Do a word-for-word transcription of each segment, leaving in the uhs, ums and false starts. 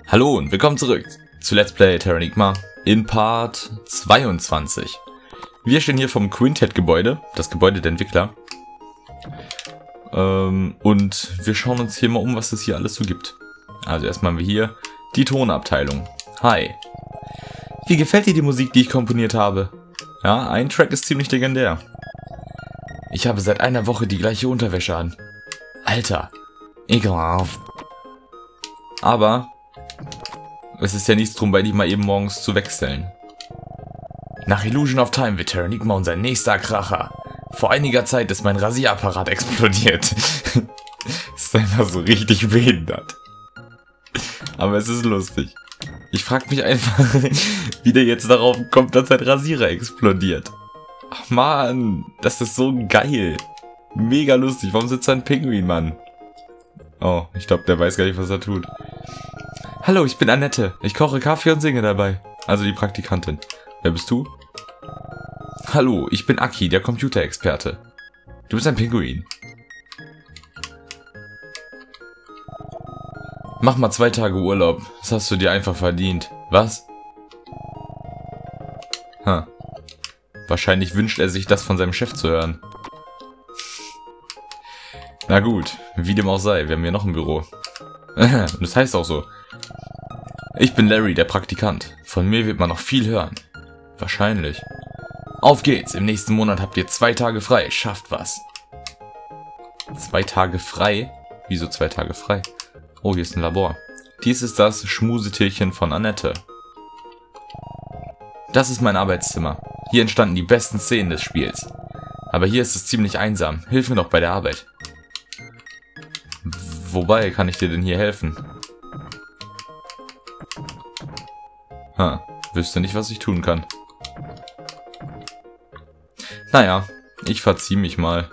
Hallo und willkommen zurück zu Let's Play Terranigma in Part zweiundzwanzig. Wir stehen hier vom Quintet-Gebäude, das Gebäude der Entwickler. Ähm, und wir schauen uns hier mal um, was es hier alles so gibt. Also erstmal haben wir hier die Tonabteilung. Hi. Wie gefällt dir die Musik, die ich komponiert habe? Ja, ein Track ist ziemlich legendär. Ich habe seit einer Woche die gleiche Unterwäsche an. Alter, ekelhaft. Aber es ist ja nichts drum, bei die mal eben morgens zu wechseln. Nach Illusion of Time wird Terranigma unser nächster Kracher. Vor einiger Zeit ist mein Rasierapparat explodiert. Ist einfach so richtig behindert. Aber es ist lustig. Ich frage mich einfach, wie der jetzt darauf kommt, dass sein Rasierer explodiert. Ach man, das ist so geil. Mega lustig. Warum sitzt da ein Pinguin, Mann? Oh, ich glaube, der weiß gar nicht, was er tut. Hallo, ich bin Annette. Ich koche Kaffee und singe dabei. Also die Praktikantin. Wer bist du? Hallo, ich bin Aki, der Computerexperte. Du bist ein Pinguin. Mach mal zwei Tage Urlaub. Das hast du dir einfach verdient. Was? Ha. Wahrscheinlich wünscht er sich das von seinem Chef zu hören. Na gut, wie dem auch sei, wir haben hier noch ein Büro. Und das heißt auch so. Ich bin Larry, der Praktikant. Von mir wird man noch viel hören. Wahrscheinlich. Auf geht's, im nächsten Monat habt ihr zwei Tage frei. Schafft was. Zwei Tage frei? Wieso zwei Tage frei? Oh, hier ist ein Labor. Dies ist das Schmusetierchen von Annette. Das ist mein Arbeitszimmer. Hier entstanden die besten Szenen des Spiels. Aber hier ist es ziemlich einsam. Hilf mir doch bei der Arbeit. Wobei kann ich dir denn hier helfen? Ha, wüsste nicht, was ich tun kann. Naja, ich verziehe mich mal.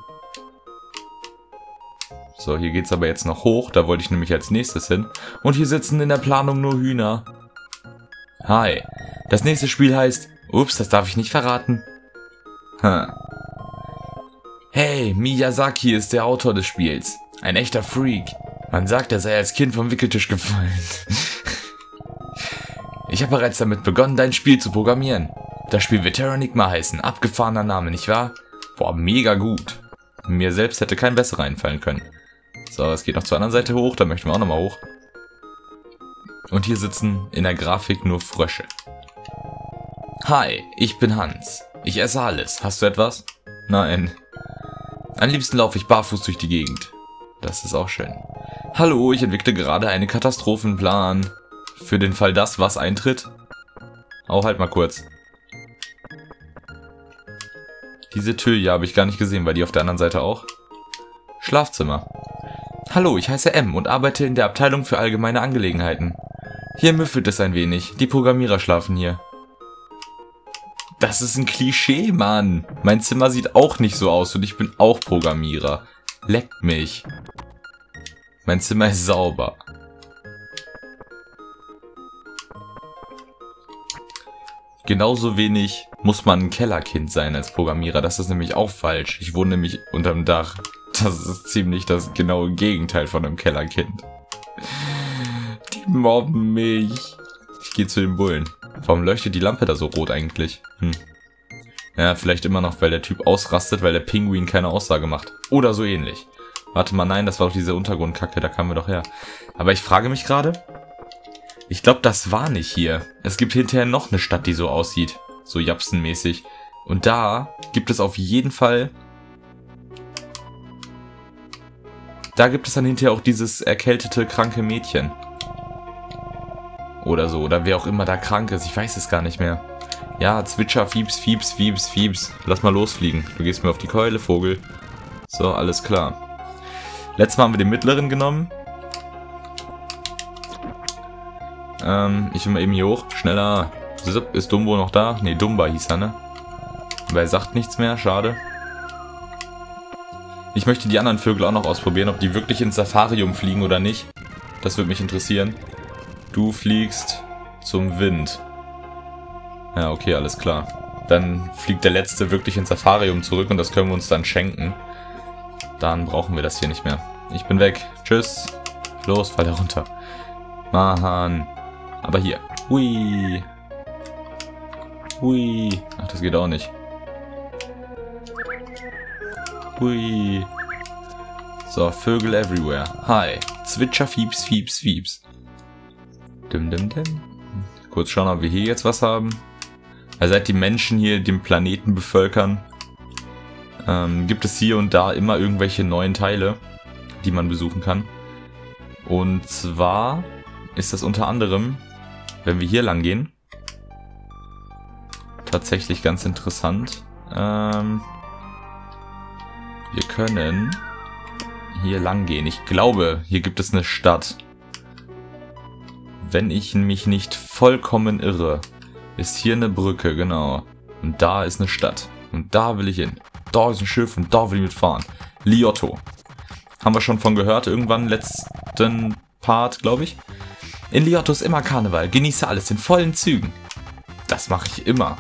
So, hier geht's aber jetzt noch hoch. Da wollte ich nämlich als nächstes hin. Und hier sitzen in der Planung nur Hühner. Hi. Das nächste Spiel heißt... Ups, das darf ich nicht verraten. Ha. Hey, Miyazaki ist der Autor des Spiels. Ein echter Freak. Man sagt, er sei als Kind vom Wickeltisch gefallen. Ich habe bereits damit begonnen, dein Spiel zu programmieren. Das Spiel wird Terranigma heißen. Abgefahrener Name, nicht wahr? Boah, mega gut. Mir selbst hätte kein besserer einfallen können. So, es geht noch zur anderen Seite hoch. Da möchten wir auch nochmal hoch. Und hier sitzen in der Grafik nur Frösche. Hi, ich bin Hans. Ich esse alles. Hast du etwas? Nein. Am liebsten laufe ich barfuß durch die Gegend. Das ist auch schön. Hallo, ich entwickle gerade einen Katastrophenplan. Für den Fall, dass was eintritt. Oh, halt mal kurz. Diese Tür hier habe ich gar nicht gesehen, weil die auf der anderen Seite auch. Schlafzimmer. Hallo, ich heiße M und arbeite in der Abteilung für allgemeine Angelegenheiten. Hier müffelt es ein wenig. Die Programmierer schlafen hier. Das ist ein Klischee, Mann. Mein Zimmer sieht auch nicht so aus und ich bin auch Programmierer. Leckt mich. Mein Zimmer ist sauber. Genauso wenig muss man ein Kellerkind sein als Programmierer. Das ist nämlich auch falsch. Ich wohne nämlich unterm Dach. Das ist ziemlich das genaue Gegenteil von einem Kellerkind. Die mobben mich. Ich gehe zu den Bullen. Warum leuchtet die Lampe da so rot eigentlich? Hm. Ja, vielleicht immer noch, weil der Typ ausrastet, weil der Pinguin keine Aussage macht. Oder so ähnlich. Warte mal, nein, das war doch diese Untergrundkacke, da kamen wir doch her. Aber ich frage mich gerade... Ich glaube, das war nicht hier. Es gibt hinterher noch eine Stadt, die so aussieht. So Japsen-mäßig. Und da gibt es auf jeden Fall... Da gibt es dann hinterher auch dieses erkältete, kranke Mädchen. Oder so. Oder wer auch immer da krank ist. Ich weiß es gar nicht mehr. Ja, Zwitscher, Fieps, Fieps, Fieps, Fieps. Lass mal losfliegen. Du gehst mir auf die Keule, Vogel. So, alles klar. Letztes Mal haben wir den mittleren genommen. Ähm, ich will mal eben hier hoch. Schneller. Ist Dumbo noch da? Ne, Dumba hieß er, ne? Aber er sagt nichts mehr. Schade. Ich möchte die anderen Vögel auch noch ausprobieren, ob die wirklich ins Safarium fliegen oder nicht. Das würde mich interessieren. Du fliegst zum Wind. Ja, okay, alles klar. Dann fliegt der letzte wirklich ins Safarium zurück und das können wir uns dann schenken. Dann brauchen wir das hier nicht mehr. Ich bin weg. Tschüss. Los, fall da runter. Mann. Aber hier. Hui. Hui. Ach, das geht auch nicht. Hui. So, Vögel everywhere. Hi. Zwitscher, Fieps, Fieps, Fieps. Dim, dim, dim. Kurz schauen, ob wir hier jetzt was haben. Also seit die Menschen hier den Planeten bevölkern, ähm, gibt es hier und da immer irgendwelche neuen Teile, die man besuchen kann. Und zwar ist das unter anderem, wenn wir hier lang gehen, tatsächlich ganz interessant. Ähm, wir können hier lang gehen. Ich glaube, hier gibt es eine Stadt. Wenn ich mich nicht vollkommen irre, ist hier eine Brücke, genau. Und da ist eine Stadt. Und da will ich hin. Da ist ein Schiff und da will ich mitfahren. Liotto. Haben wir schon von gehört, irgendwann letzten Part, glaube ich. In Liotto ist immer Karneval. Genieße alles in vollen Zügen. Das mache ich immer.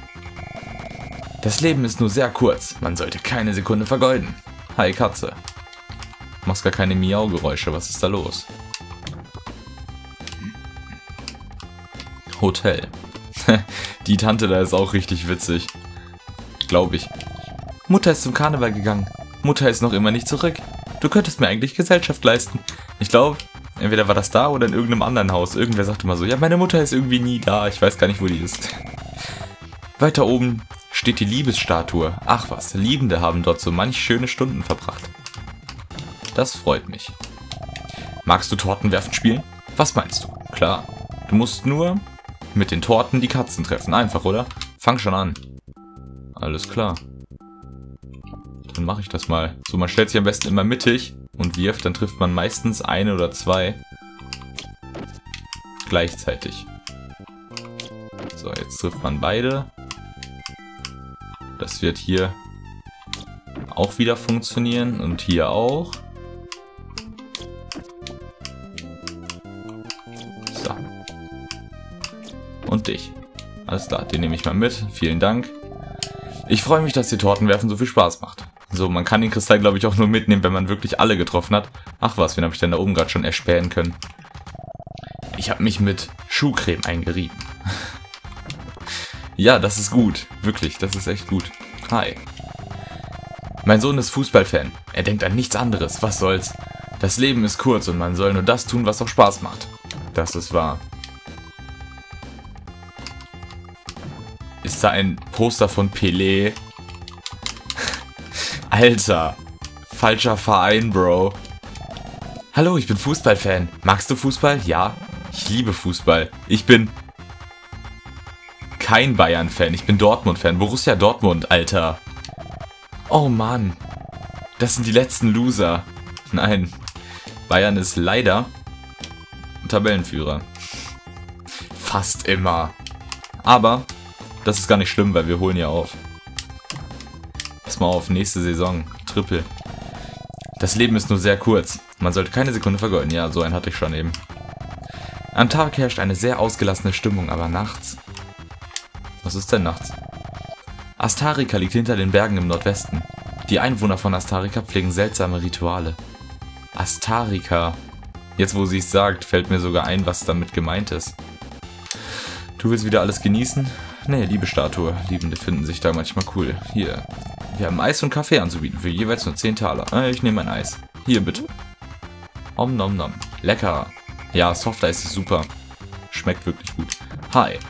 Das Leben ist nur sehr kurz. Man sollte keine Sekunde vergeuden. Hi, Katze. Du machst gar keine Miau-Geräusche. Was ist da los? Hotel. Die Tante da ist auch richtig witzig. Glaube ich. Mutter ist zum Karneval gegangen. Mutter ist noch immer nicht zurück. Du könntest mir eigentlich Gesellschaft leisten. Ich glaube, entweder war das da oder in irgendeinem anderen Haus. Irgendwer sagte mal so, ja, meine Mutter ist irgendwie nie da. Ich weiß gar nicht, wo die ist. Weiter oben steht die Liebesstatue. Ach was, Liebende haben dort so manch schöne Stunden verbracht. Das freut mich. Magst du Tortenwerfen spielen? Was meinst du? Klar. Du musst nur mit den Torten die Katzen treffen. Einfach, oder? Fang schon an. Alles klar. Dann mache ich das mal. So, man stellt sich am besten immer mittig und wirft. Dann trifft man meistens eine oder zwei gleichzeitig. So, jetzt trifft man beide. Das wird hier auch wieder funktionieren und hier auch. So. Und dich. Alles klar, den nehme ich mal mit. Vielen Dank. Ich freue mich, dass die Tortenwerfen so viel Spaß macht. So, man kann den Kristall, glaube ich, auch nur mitnehmen, wenn man wirklich alle getroffen hat. Ach was, wen habe ich denn da oben gerade schon erspähen können? Ich habe mich mit Schuhcreme eingerieben. Ja, das ist gut. Wirklich, das ist echt gut. Hi. Mein Sohn ist Fußballfan. Er denkt an nichts anderes. Was soll's? Das Leben ist kurz und man soll nur das tun, was auch Spaß macht. Das ist wahr. Ist da ein Poster von Pelé? Alter. Falscher Verein, Bro. Hallo, ich bin Fußballfan. Magst du Fußball? Ja. Ich liebe Fußball. Ich bin kein Bayern-Fan. Ich bin Dortmund-Fan. Borussia Dortmund, Alter. Oh Mann. Das sind die letzten Loser. Nein. Bayern ist leider Tabellenführer. Fast immer. Aber das ist gar nicht schlimm, weil wir holen ja auf. Pass mal auf, nächste Saison. Triple. Das Leben ist nur sehr kurz. Man sollte keine Sekunde vergeuden. Ja, so einen hatte ich schon eben. Am Tag herrscht eine sehr ausgelassene Stimmung, aber nachts... Was ist denn nachts? Astarika liegt hinter den Bergen im Nordwesten. Die Einwohner von Astarika pflegen seltsame Rituale. Astarika. Jetzt, wo sie es sagt, fällt mir sogar ein, was damit gemeint ist. Du willst wieder alles genießen? Nee, liebe Statue. Liebende finden sich da manchmal cool. Hier. Wir haben Eis und Kaffee anzubieten, für jeweils nur zehn Taler. Äh, ich nehme ein Eis. Hier, bitte. Om nom nom. Lecker. Ja, Softeis ist super. Schmeckt wirklich gut. Hi.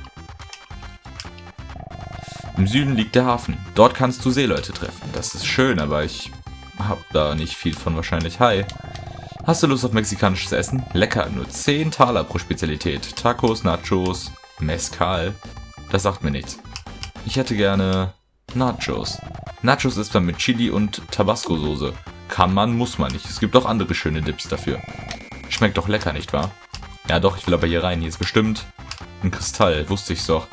Im Süden liegt der Hafen. Dort kannst du Seeleute treffen. Das ist schön, aber ich hab da nicht viel von wahrscheinlich. Hi. Hast du Lust auf mexikanisches Essen? Lecker, nur zehn Taler pro Spezialität. Tacos, Nachos, Mezcal. Das sagt mir nichts. Ich hätte gerne Nachos. Nachos ist dann mit Chili und Tabasco-Soße. Kann man, muss man nicht. Es gibt auch andere schöne Dips dafür. Schmeckt doch lecker, nicht wahr? Ja doch, ich will aber hier rein. Hier ist bestimmt ein Kristall. Wusste ich's doch.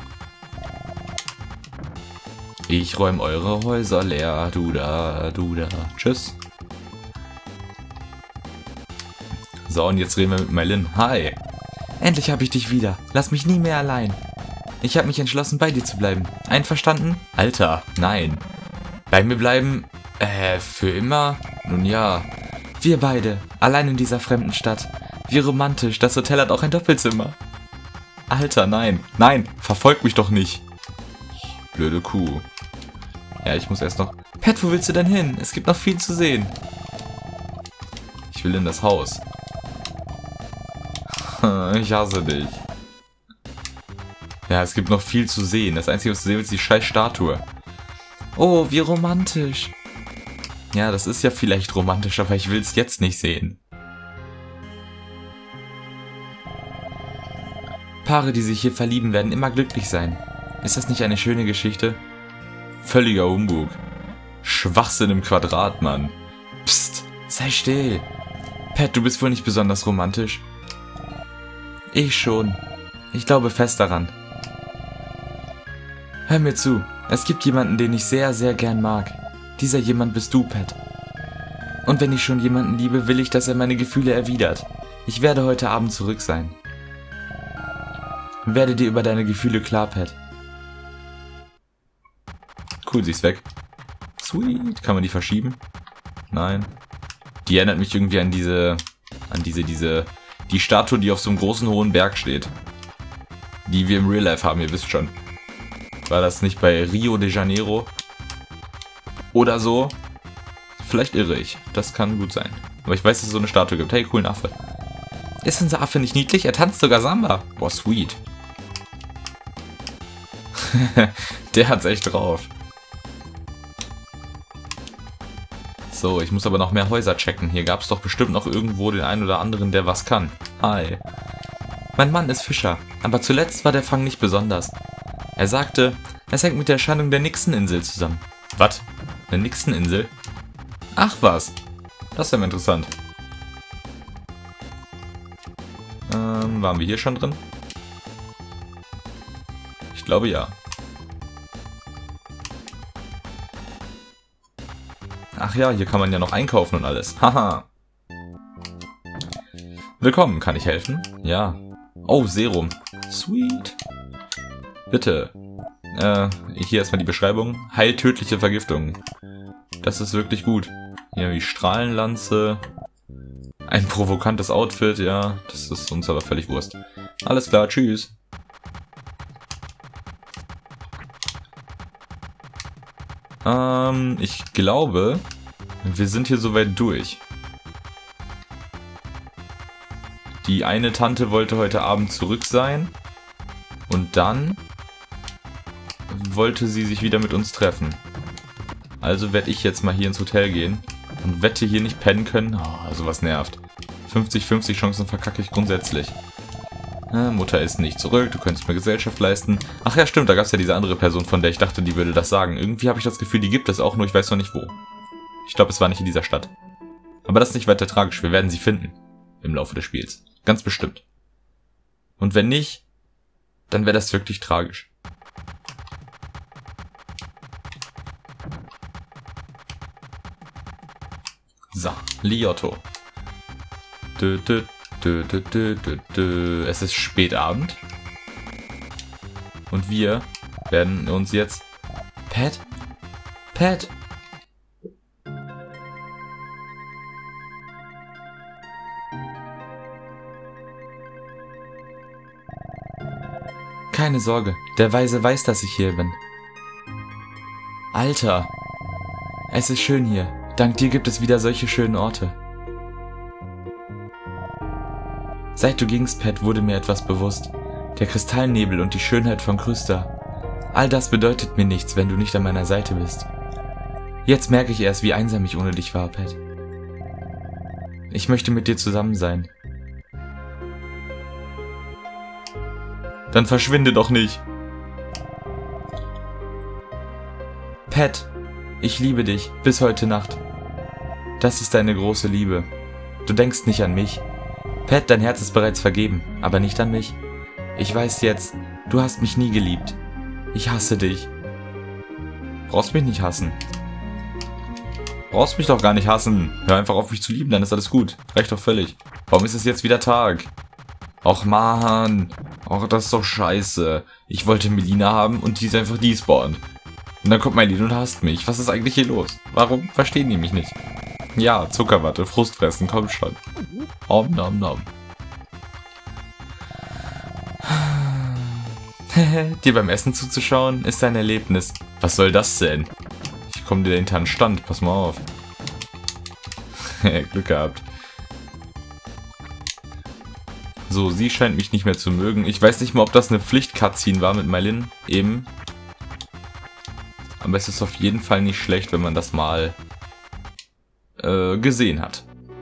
Ich räume eure Häuser leer. Du da, du da. Tschüss. So, und jetzt reden wir mit Melin. Hi. Endlich habe ich dich wieder. Lass mich nie mehr allein. Ich habe mich entschlossen, bei dir zu bleiben. Einverstanden? Alter, nein. Bei mir bleiben? Äh, für immer? Nun ja. Wir beide, allein in dieser fremden Stadt. Wie romantisch, das Hotel hat auch ein Doppelzimmer. Alter, nein. Nein, verfolg mich doch nicht. Blöde Kuh. Ja, ich muss erst noch... Pat, wo willst du denn hin? Es gibt noch viel zu sehen. Ich will in das Haus. Ich hasse dich. Ja, es gibt noch viel zu sehen. Das Einzige, was du sehen willst, ist die scheiß Statue. Oh, wie romantisch. Ja, das ist ja vielleicht romantisch, aber ich will es jetzt nicht sehen. Paare, die sich hier verlieben, werden immer glücklich sein. Ist das nicht eine schöne Geschichte? Völliger Humbug. Schwachsinn im Quadrat, Mann. Psst, sei still. Pat, du bist wohl nicht besonders romantisch? Ich schon. Ich glaube fest daran. Hör mir zu. Es gibt jemanden, den ich sehr, sehr gern mag. Dieser jemand bist du, Pat. Und wenn ich schon jemanden liebe, will ich, dass er meine Gefühle erwidert. Ich werde heute Abend zurück sein. Werde dir über deine Gefühle klar, Pat. Cool, sie ist weg. Sweet. Kann man die verschieben? Nein. Die erinnert mich irgendwie an diese... An diese, diese... Die Statue, die auf so einem großen, hohen Berg steht. Die wir im Real Life haben, ihr wisst schon. War das nicht bei Rio de Janeiro? Oder so? Vielleicht irre ich. Das kann gut sein. Aber ich weiß, dass es so eine Statue gibt. Hey, coolen Affe. Ist unser Affe nicht niedlich? Er tanzt sogar Samba. Boah, sweet. Der hat's echt drauf. So, ich muss aber noch mehr Häuser checken. Hier gab es doch bestimmt noch irgendwo den einen oder anderen, der was kann. Hi. Mein Mann ist Fischer, aber zuletzt war der Fang nicht besonders. Er sagte, es hängt mit der Erscheinung der Nixon-Insel zusammen. Was? Eine Nixon-Insel? Ach was. Das ist ja mal interessant. Ähm, waren wir hier schon drin? Ich glaube ja. Ach ja, hier kann man ja noch einkaufen und alles. Haha. Willkommen, kann ich helfen? Ja. Oh, Serum. Sweet. Bitte. Äh, hier erstmal die Beschreibung. Heilt tödliche Vergiftungen. Das ist wirklich gut. Hier wie Strahlenlanze. Ein provokantes Outfit, ja. Das ist uns aber völlig Wurst. Alles klar, tschüss. Ähm, ich glaube, wir sind hier soweit durch. Die eine Tante wollte heute Abend zurück sein. Und dann wollte sie sich wieder mit uns treffen. Also werde ich jetzt mal hier ins Hotel gehen. Und wette hier nicht pennen können. Oh, sowas nervt. fünfzig fünfzig Chancen verkacke ich grundsätzlich. Äh, Mutter ist nicht zurück, du könntest mir Gesellschaft leisten. Ach ja, stimmt, da gab es ja diese andere Person, von der ich dachte, die würde das sagen. Irgendwie habe ich das Gefühl, die gibt es auch, nur ich weiß noch nicht wo. Ich glaube, es war nicht in dieser Stadt. Aber das ist nicht weiter tragisch, wir werden sie finden. Im Laufe des Spiels. Ganz bestimmt. Und wenn nicht, dann wäre das wirklich tragisch. So, Liotto. Dö, dö, dö, dö, dö, dö, dö. Es ist Spätabend. Und wir werden uns jetzt... Pat? Pat? Keine Sorge, der Weise weiß, dass ich hier bin. Alter, es ist schön hier. Dank dir gibt es wieder solche schönen Orte. Seit du gingst, Pat, wurde mir etwas bewusst. Der Kristallnebel und die Schönheit von Krysta. All das bedeutet mir nichts, wenn du nicht an meiner Seite bist. Jetzt merke ich erst, wie einsam ich ohne dich war, Pat. Ich möchte mit dir zusammen sein. Dann verschwinde doch nicht. Pat, ich liebe dich bis heute Nacht. Das ist deine große Liebe. Du denkst nicht an mich. Pat, dein Herz ist bereits vergeben, aber nicht an mich. Ich weiß jetzt, du hast mich nie geliebt. Ich hasse dich. Brauchst mich nicht hassen. Brauchst mich doch gar nicht hassen. Hör einfach auf, mich zu lieben, dann ist alles gut. Reicht doch völlig. Warum ist es jetzt wieder Tag? Och man. Och, das ist doch scheiße. Ich wollte Melina haben und die ist einfach despawned. Und dann kommt Melina und hasst mich. Was ist eigentlich hier los? Warum verstehen die mich nicht? Ja, Zuckerwatte, Frustfressen, komm schon. Om nom nom. Dir beim Essen zuzuschauen ist ein Erlebnis. Was soll das denn? Ich komme dir hinter den Stand, pass mal auf. Glück gehabt. So, sie scheint mich nicht mehr zu mögen. Ich weiß nicht mal, ob das eine Pflicht-Cutscene war mit Mylin eben. Aber es ist auf jeden Fall nicht schlecht, wenn man das mal äh, gesehen hat.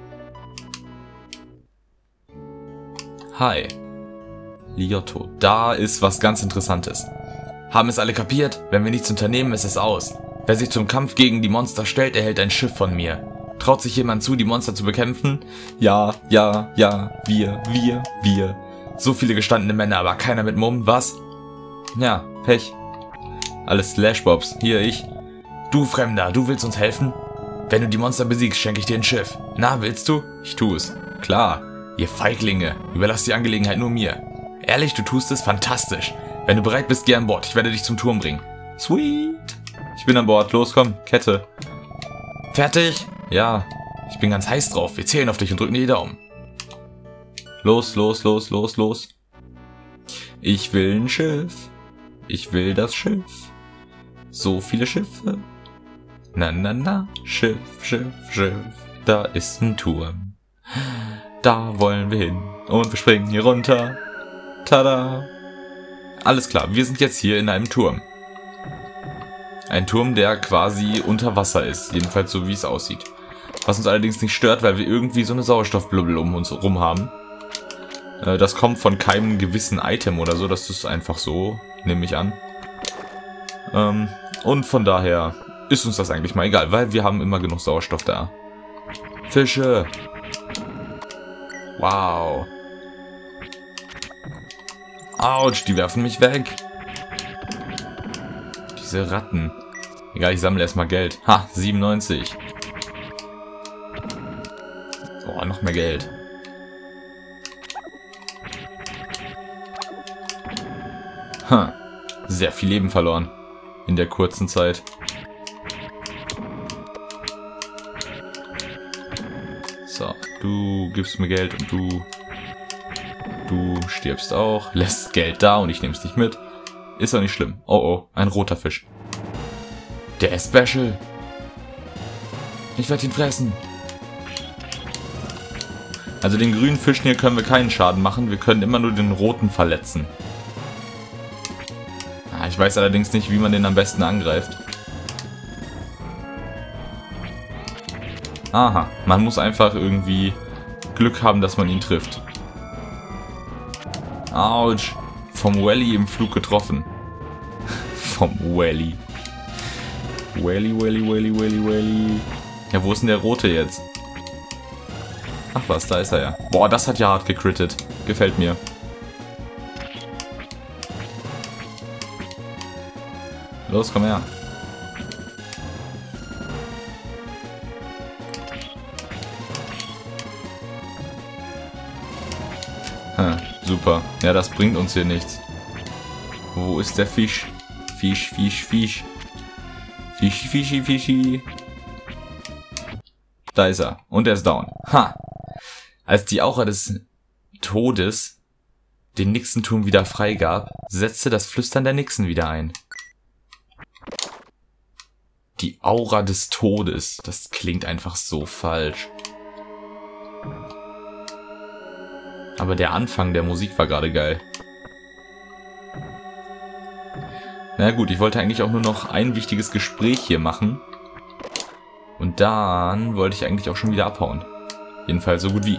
Hi. Liotto. Da ist was ganz Interessantes. Haben es alle kapiert? Wenn wir nichts unternehmen, ist es aus. Wer sich zum Kampf gegen die Monster stellt, erhält ein Schiff von mir. Traut sich jemand zu, die Monster zu bekämpfen? Ja, ja, ja, wir, wir, wir. So viele gestandene Männer, aber keiner mit Mumm, was? Ja, Pech. Alles Slashbobs. Hier, ich. Du Fremder, du willst uns helfen? Wenn du die Monster besiegst, schenke ich dir ein Schiff. Na, willst du? Ich tu es. Klar. Ihr Feiglinge, überlasst die Angelegenheit nur mir. Ehrlich, du tust es fantastisch. Wenn du bereit bist, geh an Bord. Ich werde dich zum Turm bringen. Sweet. Ich bin an Bord. Los, komm. Kette. Fertig? Ja. Ich bin ganz heiß drauf. Wir zählen auf dich und drücken dir die Daumen. Los, los, los, los, los. Ich will ein Schiff. Ich will das Schiff. So viele Schiffe. Na, na, na. Schiff, Schiff, Schiff. Da ist ein Turm. Da wollen wir hin. Und wir springen hier runter. Tada. Alles klar, wir sind jetzt hier in einem Turm. Ein Turm, der quasi unter Wasser ist. Jedenfalls so, wie es aussieht. Was uns allerdings nicht stört, weil wir irgendwie so eine Sauerstoffblubbel um uns rum haben. Äh, das kommt von keinem gewissen Item oder so. Das ist einfach so, nehme ich an. Ähm, und von daher ist uns das eigentlich mal egal, weil wir haben immer genug Sauerstoff da. Fische. Wow. Autsch, die werfen mich weg. Diese Ratten. Egal, ich sammle erstmal Geld. Ha, siebenundneunzig. Oh, noch mehr Geld. Ha, sehr viel Leben verloren. In der kurzen Zeit. So, du gibst mir Geld und du... Du stirbst auch, lässt Geld da und ich nehme es nicht mit. Ist doch nicht schlimm. Oh oh, ein roter Fisch. Der ist special. Ich werde ihn fressen. Also den grünen Fischen hier können wir keinen Schaden machen. Wir können immer nur den roten verletzen. Ah, ich weiß allerdings nicht, wie man den am besten angreift. Aha, man muss einfach irgendwie Glück haben, dass man ihn trifft. Autsch. Vom Welly im Flug getroffen. Vom Welly. Welly, Welly, Welly, Welly, Welly. Ja, wo ist denn der Rote jetzt? Ach was, da ist er ja. Boah, das hat ja hart gecrittet. Gefällt mir. Los, komm her. Hm, super. Ja, das bringt uns hier nichts. Wo ist der Fisch? Fisch, Fisch, Fisch. Fischi, Fischi, Fischi. Da ist er. Und er ist down. Ha! Als die Aura des Todes den Nixenturm wieder freigab, setzte das Flüstern der Nixen wieder ein. Die Aura des Todes. Das klingt einfach so falsch. Aber der Anfang der Musik war gerade geil. Na gut, ich wollte eigentlich auch nur noch ein wichtiges Gespräch hier machen. Und dann wollte ich eigentlich auch schon wieder abhauen. Jedenfalls so gut wie.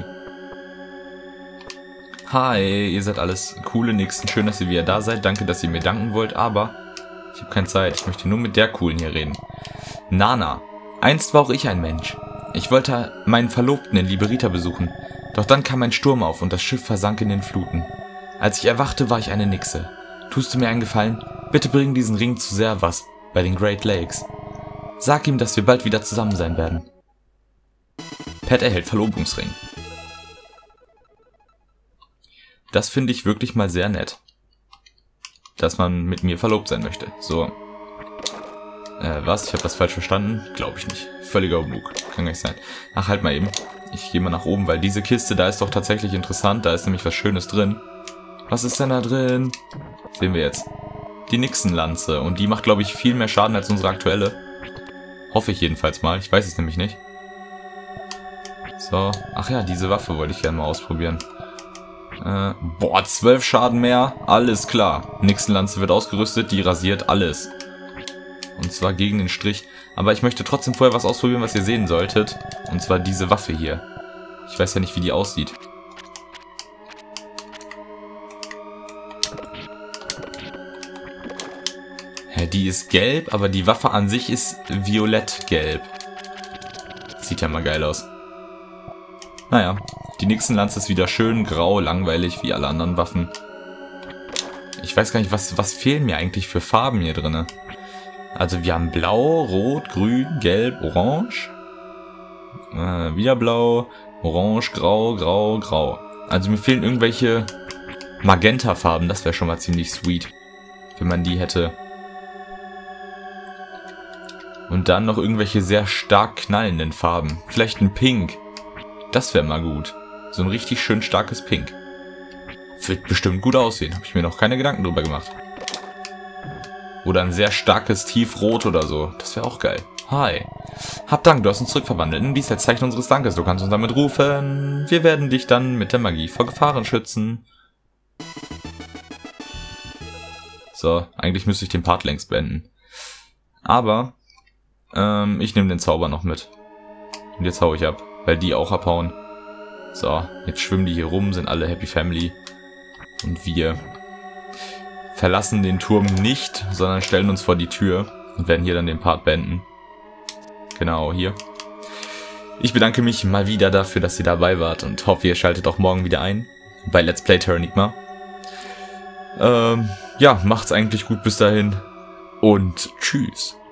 Hi, ihr seid alles coole Nixen. Schön, dass ihr wieder da seid. Danke, dass ihr mir danken wollt, aber ich habe keine Zeit. Ich möchte nur mit der Coolen hier reden. Nana. Einst war auch ich ein Mensch. Ich wollte meinen Verlobten in Liberita besuchen. Doch dann kam ein Sturm auf und das Schiff versank in den Fluten. Als ich erwachte, war ich eine Nixe. Tust du mir einen Gefallen? Bitte bring diesen Ring zu Servas bei den Great Lakes. Sag ihm, dass wir bald wieder zusammen sein werden. Pat erhält Verlobungsring. Das finde ich wirklich mal sehr nett. Dass man mit mir verlobt sein möchte. So. Äh, was? Ich habe das falsch verstanden? Glaube ich nicht. Völliger Humbug. Kann gar nicht sein. Ach, halt mal eben. Ich gehe mal nach oben, weil diese Kiste, da ist doch tatsächlich interessant. Da ist nämlich was Schönes drin. Was ist denn da drin? Sehen wir jetzt. die Nixon-Lanze. Und die macht, glaube ich, viel mehr Schaden als unsere aktuelle. Hoffe ich jedenfalls mal. Ich weiß es nämlich nicht. So. Ach ja, diese Waffe wollte ich gerne mal ausprobieren. Äh, boah, zwölf Schaden mehr. Alles klar. Nixon-Lanze wird ausgerüstet. Die rasiert alles. Und zwar gegen den Strich. Aber ich möchte trotzdem vorher was ausprobieren, was ihr sehen solltet. Und zwar diese Waffe hier. Ich weiß ja nicht, wie die aussieht. Hä, die ist gelb, aber die Waffe an sich ist violett-gelb. Sieht ja mal geil aus. Naja, die Nixon-Lanze ist wieder schön grau, langweilig, wie alle anderen Waffen. Ich weiß gar nicht, was, was fehlen mir eigentlich für Farben hier drin. Also wir haben blau, rot, grün, gelb, orange. Äh, wieder blau, orange, grau, grau, grau. Also mir fehlen irgendwelche Magenta-Farben. Das wäre schon mal ziemlich sweet, wenn man die hätte. Und dann noch irgendwelche sehr stark knallenden Farben. Vielleicht ein Pink. Das wäre mal gut. So ein richtig schön starkes Pink. Wird bestimmt gut aussehen. Habe ich mir noch keine Gedanken drüber gemacht. Oder ein sehr starkes Tiefrot oder so. Das wäre auch geil. Hi. Hab Dank, du hast uns zurückverwandelt. Dies ist das Zeichen unseres Dankes. Du kannst uns damit rufen. Wir werden dich dann mit der Magie vor Gefahren schützen. So, eigentlich müsste ich den Part längst beenden. Aber ähm, ich nehme den Zauber noch mit. Und jetzt hau ich ab, weil die auch abhauen. So, jetzt schwimmen die hier rum, sind alle Happy Family. Und wir verlassen den Turm nicht, sondern stellen uns vor die Tür und werden hier dann den Part beenden. Genau, hier. Ich bedanke mich mal wieder dafür, dass ihr dabei wart und hoffe, ihr schaltet auch morgen wieder ein bei Let's Play Terranigma. Ähm, ja, macht's eigentlich gut bis dahin und tschüss.